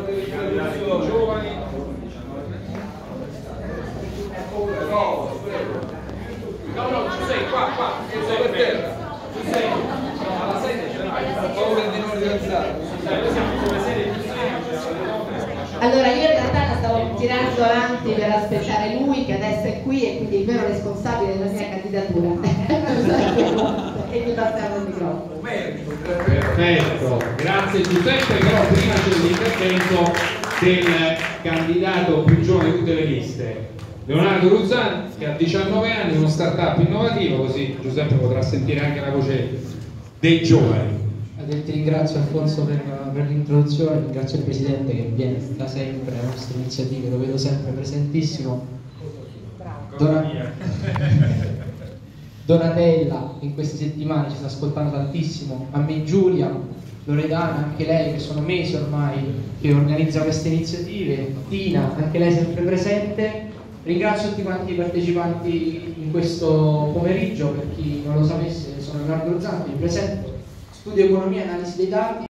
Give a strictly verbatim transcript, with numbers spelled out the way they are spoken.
giovani. No, no, tu sei qua, qua, tu sei per terra. Tu sei alla sede, ce l'hai. Paura di non organizzare. Noi siamo come sede più semplice. Allora io in realtà la stavo tirando avanti per aspettare lui che adesso è qui e quindi il vero responsabile della mia candidatura. E mi passiamo il microfono. Perfetto, grazie Giuseppe, però prima c'è l'intervento del candidato più giovane di tutte le liste, Leonardo Ruzzani, che ha diciannove anni, uno start-up innovativo, così Giuseppe potrà sentire anche la voce dei giovani. Ti ringrazio Alfonso per, per l'introduzione, ringrazio il Presidente che viene da sempre alle nostre iniziative, lo vedo sempre presentissimo. Dona... Donatella in queste settimane ci sta ascoltando tantissimo, a me Giulia, Loredana, anche lei, che sono mesi ormai che organizza queste iniziative, Tina, anche lei sempre presente. Ringrazio tutti quanti i partecipanti in questo pomeriggio, per chi non lo sapesse sono Leonardo Ruzzani, mi presento, studio economia e analisi dei dati.